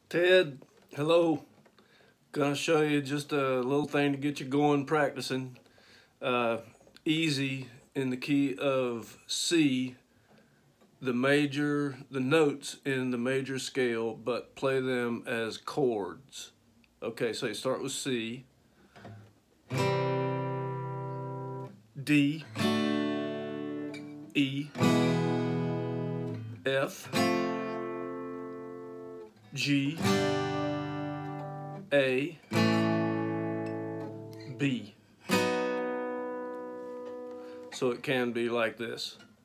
Ted, hello. Gonna show you just a little thing to get you going practicing. Uh, Easy in the key of C, the notes in the major scale, but play them as chords. Okay, so you start with C, D, E, F, G, A, B. So it can be like this.